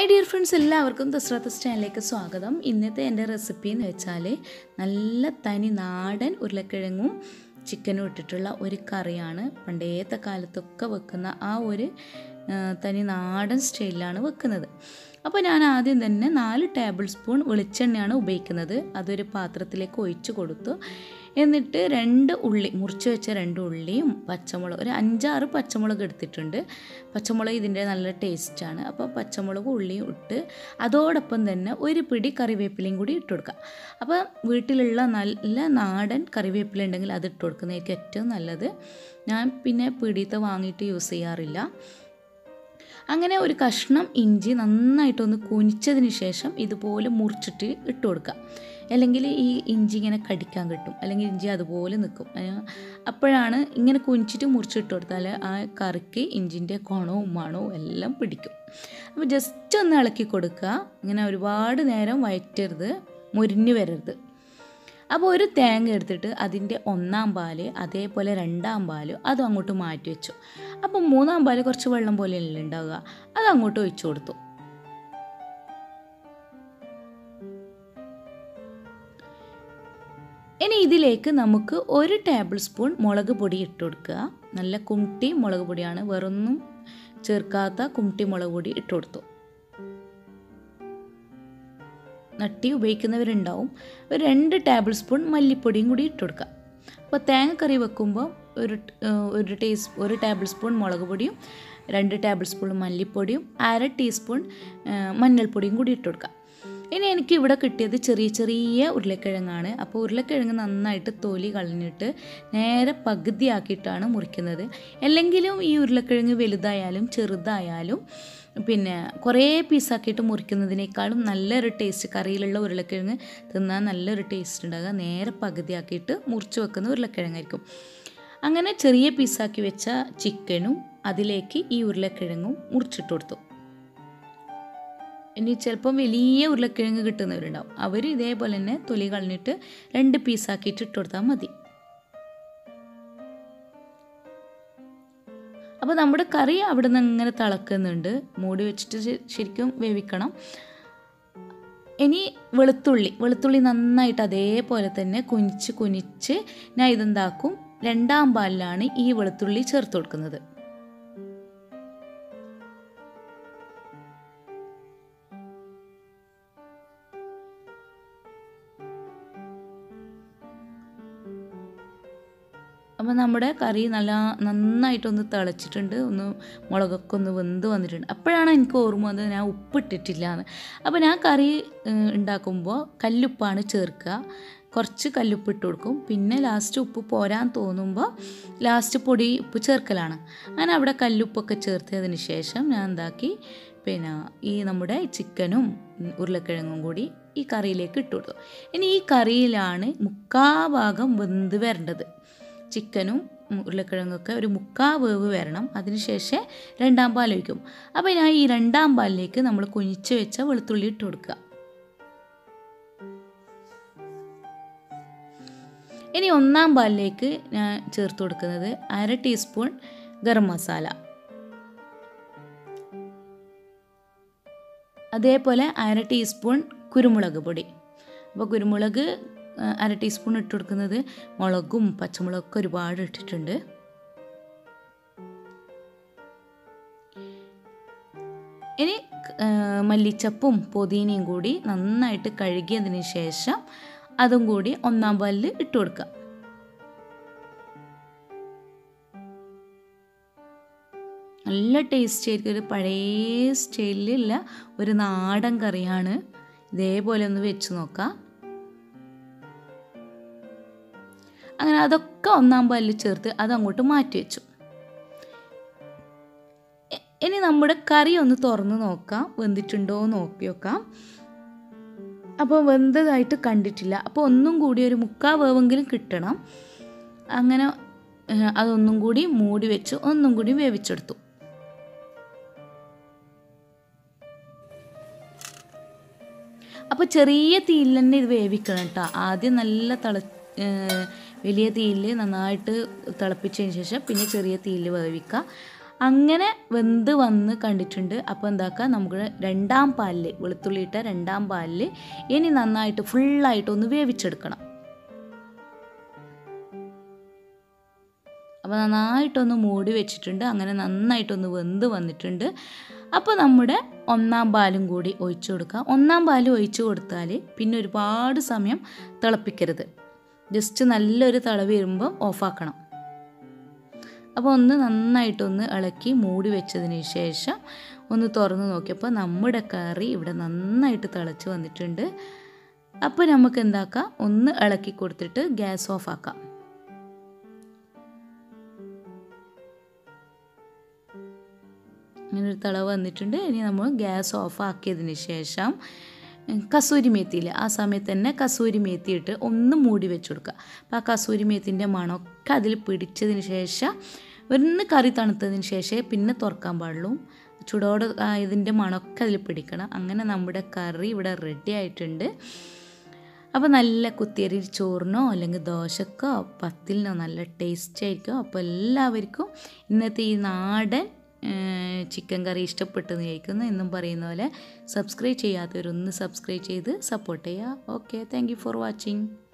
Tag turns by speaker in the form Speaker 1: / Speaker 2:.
Speaker 1: Hi dear friends, എല്ലാവർക്കും ദസ്രാത്തസ് ചാനലിലേക്ക് സ്വാഗതം. ഇന്നത്തെ എൻ്റെ റെസിപ്പി എന്ന് വെച്ചാൽ നല്ല തനി നാടൻ ഉരുളക്കിഴങ്ങും ചിക്കനും ഇട്ടിട്ടുള്ള ഒരു കറിയാണ്. പണ്ടേത്തെ കാലത്തൊക്കെ വെക്കുന്ന ആ ഒരു തനി നാടൻ സ്റ്റൈലിലാണ് വെക്കുന്നത്. അപ്പോൾ ഞാൻ ആദ്യം തന്നെ 4 ടേബിൾ സ്പൂൺ വെളിച്ചെണ്ണയാണ് ഉപയോഗിക്കുന്നത്. അതൊരു പാത്രത്തിലേക്ക് ഒഴിച്ച് കൊടുത്തു. എന്നിട്ട് 2 ഉള്ളി, മുറിച്ച് വെച്ച 2 ഉള്ളിയും പച്ചമുളക്, ഒരു 5-6 പച്ചമുളക് എടുത്തിട്ടുണ്ട്. പച്ചമുളക് ഇതിൻ്റെ നല്ല ടേസ്റ്റാണ്. അപ്പോൾ പച്ചമുളകും ഉള്ളിയും ഇട്ട് അതോടൊപ്പം തന്നെ ഒരു പിടി കറിവേപ്പിലയും കൂടി ഇട്ട് കൊടുക്കുക. അപ്പോൾ വീട്ടിലുള്ള നല്ല നാടൻ കറിവേപ്പില ഉണ്ടെങ്കിൽ അത് ഇട്ട് കൊടുക്കുന്നതായിരിക്കും ഏറ്റവും നല്ലത്. ഞാൻ പിന്നെ പിടിയത്തെ വാങ്ങിയിട്ട് യൂസ് ചെയ്യാറില്ല. അങ്ങനെ ഒരു കഷ്ണം ഇഞ്ചി നന്നായിട്ടൊന്ന് കുനിച്ചതിന് ശേഷം ഇതുപോലെ മുറിച്ചിട്ട് ഇട്ട് കൊടുക്കുക. അല്ലെങ്കിൽ ഈ ഇഞ്ചി ഇങ്ങനെ കടിക്കാൻ കിട്ടും, അല്ലെങ്കിൽ ഇഞ്ചി അതുപോലെ നിൽക്കും. അപ്പോഴാണ് ഇങ്ങനെ കുനിച്ചിട്ട് മുറിച്ചിട്ട് കൊടുത്താൽ ആ കറിക്ക് ഇഞ്ചിൻ്റെ ഗുണവും മണവും എല്ലാം പിടിക്കും. അപ്പോൾ ജസ്റ്റ് ഒന്ന് ഇളക്കി കൊടുക്കുക. ഇങ്ങനെ ഒരുപാട് നേരം വഴറ്റരുത്, മുരിഞ്ഞ് വരരുത്. അപ്പോൾ ഒരു തേങ്ങ എടുത്തിട്ട് അതിൻ്റെ 1-ാം പാല്, അതേപോലെ 2-ാം പാല് അതും അങ്ങോട്ട് മാറ്റി വെച്ചു. അപ്പോൾ 3-ാം പാല് കുറച്ച് വെള്ളം പോലെയല്ലേ ഉണ്ടാവുക, അത് അങ്ങോട്ട് ഒഴിച്ചു കൊടുത്തു. ഇനി ഇതിലേക്ക് നമുക്ക് 1 ടേബിൾ സ്പൂൺ മുളക് പൊടി ഇട്ട് കൊടുക്കുക. നല്ല കുമിട്ടി മുളക് പൊടിയാണ്, വേറൊന്നും ചേർക്കാത്ത കുമിട്ടി മുളക് പൊടി ഇട്ട് കൊടുത്തു. നട്ടി ഉപയോഗിക്കുന്നവരുണ്ടാവും. ഒരു 2 ടേബിൾ സ്പൂൺ മല്ലിപ്പൊടിയും കൂടി ഇട്ട് കൊടുക്കുക. അപ്പോൾ തേങ്ങ കറി വെക്കുമ്പോൾ ഒരു ടേബിൾ സ്പൂൺ മുളക് പൊടിയും 2 ടേബിൾ സ്പൂൺ മല്ലിപ്പൊടിയും 1/2 ടീസ്പൂൺ മഞ്ഞൾപ്പൊടിയും കൂടി ഇട്ട് കൊടുക്കുക. ഇനി എനിക്ക് ഇവിടെ കിട്ടിയത് ചെറിയ ചെറിയ ഉരുളക്കിഴങ്ങാണ്. അപ്പോൾ ഉരുളക്കിഴങ്ങ് നന്നായിട്ട് തൊലി കളഞ്ഞിട്ട് നേരെ പകുതിയാക്കിയിട്ടാണ് മുറിക്കുന്നത്. അല്ലെങ്കിലും ഈ ഉരുളക്കിഴങ്ങ് വലുതായാലും ചെറുതായാലും പിന്നെ കുറേ പീസാക്കിയിട്ട് മുറിക്കുന്നതിനേക്കാളും നല്ലൊരു ടേസ്റ്റ്, കറിയിലുള്ള ഉരുളക്കിഴങ്ങ് തിന്നാൻ നല്ലൊരു ടേസ്റ്റ് ഉണ്ടാകുക നേരെ പകുതിയാക്കിയിട്ട് മുറിച്ച് വെക്കുന്ന ഉരുളക്കിഴങ്ങായിരിക്കും. അങ്ങനെ ചെറിയ പീസാക്കി വെച്ച ചിക്കനും അതിലേക്ക് ഈ ഉരുളക്കിഴങ്ങും മുറിച്ചിട്ട് കൊടുത്തു. ഇനി ചിലപ്പം വലിയ ഉരുളക്കിഴങ്ങ് കിട്ടുന്നവരുണ്ടാവും, അവർ ഇതേപോലെ തന്നെ തൊലി കളഞ്ഞിട്ട് 2 പീസാക്കിയിട്ട് ഇട്ട് കൊടുത്താൽ മതി. അപ്പോൾ നമ്മുടെ കറി അവിടെ നിന്ന് ഇങ്ങനെ തിളക്കുന്നുണ്ട്. മൂടി വെച്ചിട്ട് ശരിക്കും വേവിക്കണം. ഇനി വെളുത്തുള്ളി നന്നായിട്ട് അതേപോലെ തന്നെ കുനിച്ച് ഞാൻ ഇതെന്താക്കും, 2-ാം പാലിലാണ് ഈ വെളുത്തുള്ളി ചേർത്ത് കൊടുക്കുന്നത്. അപ്പോൾ നമ്മുടെ കറി നന്നായിട്ടൊന്ന് തിളച്ചിട്ടുണ്ട്, മുളകൊക്കെ ഒന്ന് വെന്ത് വന്നിട്ടുണ്ട്. അപ്പോഴാണ് എനിക്ക് ഓർമ്മ വന്നത് ഞാൻ ഉപ്പിട്ടിട്ടില്ല എന്ന്. അപ്പോൾ ഞാൻ കറി ഉണ്ടാക്കുമ്പോൾ കല്ലുപ്പാണ് ചേർക്കുക. കുറച്ച് കല്ലുപ്പ് ഇട്ട് കൊടുക്കും. പിന്നെ ലാസ്റ്റ് ഉപ്പ് പോരാൻ തോന്നുമ്പോൾ ലാസ്റ്റ് ഉപ്പ് ചേർക്കലാണ്. അങ്ങനെ അവിടെ കല്ലുപ്പൊക്കെ ചേർത്തതിന് ശേഷം ഞാൻ എന്താക്കി, പിന്നെ ഈ നമ്മുടെ ചിക്കനും ഉരുളക്കിഴങ്ങും കൂടി ഈ കറിയിലേക്ക് ഇട്ട് കൊടുത്തു. ഇനി ഈ കറിയിലാണ് 1/4 ഭാഗം വെന്ത് വരേണ്ടത്. ചിക്കനും ഉരുളക്കിഴങ്ങൊക്കെ ഒരു 1/4 വേവ് വരണം. അതിനുശേഷം 2-ാം പാൽ ഒഴിക്കും. അപ്പോൾ ഞാൻ ഈ 2-ാം പാലിലേക്ക് നമ്മൾ കുനിച്ച് വെച്ച വെളുത്തുള്ളി ഇട്ട് കൊടുക്കുക. ഇനി 1-ാം പാലിലേക്ക് ഞാൻ ചേർത്ത് കൊടുക്കുന്നത് 1/2 ടീസ്പൂൺ ഗരം മസാല, അതേപോലെ 1/2 ടീസ്പൂൺ കുരുമുളക് പൊടി. അപ്പോൾ കുരുമുളക് 1/2 ടീസ്പൂൺ ഇട്ട് കൊടുക്കുന്നത്, മുളകും പച്ചമുളകൊക്കെ ഒരുപാട് ഇട്ടിട്ടുണ്ട്. ഇനി മല്ലിച്ചപ്പും പുതിനയും കൂടി നന്നായിട്ട് കഴുകിയതിന് ശേഷം അതും കൂടി 1-ാം പാലിൽ ഇട്ട് കൊടുക്കുക. നല്ല ടേസ്റ്റ് ആയിരിക്കും. ഒരു പഴയ സ്റ്റൈലിലുള്ള ഒരു നാടൻ കറിയാണ്. ഇതേപോലെ ഒന്ന് വെച്ച് നോക്കാം. അങ്ങനെ അതൊക്കെ 1-ാം പാലിൽ ചേർത്ത് അതങ്ങോട്ട് മാറ്റി വെച്ചു. ഇനി നമ്മുടെ കറി ഒന്ന് തുറന്ന് നോക്കാം, വെന്തിട്ടുണ്ടോ എന്ന് നോക്കി നോക്കാം. അപ്പോൾ വെന്തതായിട്ട് കണ്ടിട്ടില്ല. അപ്പോൾ ഒന്നും കൂടി ഒരു 1/4 വേവെങ്കിലും കിട്ടണം. അങ്ങനെ അതൊന്നും കൂടി മൂടി വെച്ച് ഒന്നും കൂടി വേവിച്ചെടുത്തു. അപ്പോൾ ചെറിയ തീയിൽ തന്നെ ഇത് വേവിക്കണം കേട്ടോ. ആദ്യം നല്ല വലിയ തീയിൽ നന്നായിട്ട് തിളപ്പിച്ചതിന് ശേഷം പിന്നെ ചെറിയ തീയിൽ വേവിക്കുക. അങ്ങനെ വെന്ത് വന്ന് കണ്ടിട്ടുണ്ട്. അപ്പോൾ എന്താക്കുക, നമുക്ക് രണ്ടാം പാലിൽ വെളുത്തുള്ളി ഇട്ട രണ്ടാം പാലിൽ ഇനി നന്നായിട്ട് ഫുള്ളായിട്ടൊന്ന് വേവിച്ചെടുക്കണം. അപ്പോൾ നന്നായിട്ടൊന്ന് മൂടി വെച്ചിട്ടുണ്ട്. അങ്ങനെ നന്നായിട്ടൊന്ന് വെന്ത് വന്നിട്ടുണ്ട്. അപ്പോൾ നമ്മുടെ ഒന്നാം പാലും കൂടി ഒഴിച്ചു കൊടുക്കുക. ഒന്നാം പാൽ ഒഴിച്ചു കൊടുത്താൽ പിന്നെ ഒരുപാട് സമയം തിളപ്പിക്കരുത്. ജസ്റ്റ് നല്ലൊരു തിള വരുമ്പോൾ ഓഫാക്കണം. അപ്പോൾ ഒന്ന് നന്നായിട്ടൊന്ന് ഇളക്കി മൂടി വെച്ചതിന് ശേഷം ഒന്ന് തുറന്ന് നോക്കിയപ്പോൾ നമ്മുടെ കറി ഇവിടെ നന്നായിട്ട് തിളച്ച് വന്നിട്ടുണ്ട്. അപ്പോൾ നമുക്ക് എന്താക്കാം, ഒന്ന് ഇളക്കി കൊടുത്തിട്ട് ഗ്യാസ് ഓഫാക്കാം. ഇങ്ങനൊരു തിള വന്നിട്ടുണ്ട്. ഇനി നമ്മൾ ഗ്യാസ് ഓഫാക്കിയതിന് ശേഷം കസൂരി മേത്തിയില്ല, ആ സമയത്ത് തന്നെ കസൂരി മേത്തി ഇട്ട് ഒന്ന് മൂടി വെച്ച് കൊടുക്കുക. അപ്പോൾ ആ കസൂരി മേത്തിൻ്റെ മണമൊക്കെ അതിൽ പിടിച്ചതിന് ശേഷം ഒന്ന് കറി തണുത്തതിന് ശേഷം പിന്നെ തുറക്കാൻ പാടുള്ളൂ. ചൂടോടെ ഇതിൻ്റെ മണമൊക്കെ അതിൽ പിടിക്കണം. അങ്ങനെ നമ്മുടെ കറി ഇവിടെ റെഡി ആയിട്ടുണ്ട്. അപ്പോൾ നല്ല കുത്തിയരി ചോറിനോ അല്ലെങ്കിൽ ദോശക്കോ പത്തിലിനോ നല്ല ടേസ്റ്റ് ആയിരിക്കും. അപ്പോൾ എല്ലാവർക്കും ഇന്നത്തെ ഈ നാടൻ ചിക്കൻ കറി ഇഷ്ടപ്പെട്ടെന്ന് കഴിക്കുന്നു. എന്നും പറയുന്ന പോലെ സബ്സ്ക്രൈബ് ചെയ്യാത്തവരൊന്ന് സബ്സ്ക്രൈബ് ചെയ്ത് സപ്പോർട്ട് ചെയ്യുക. Okay, thank you for watching.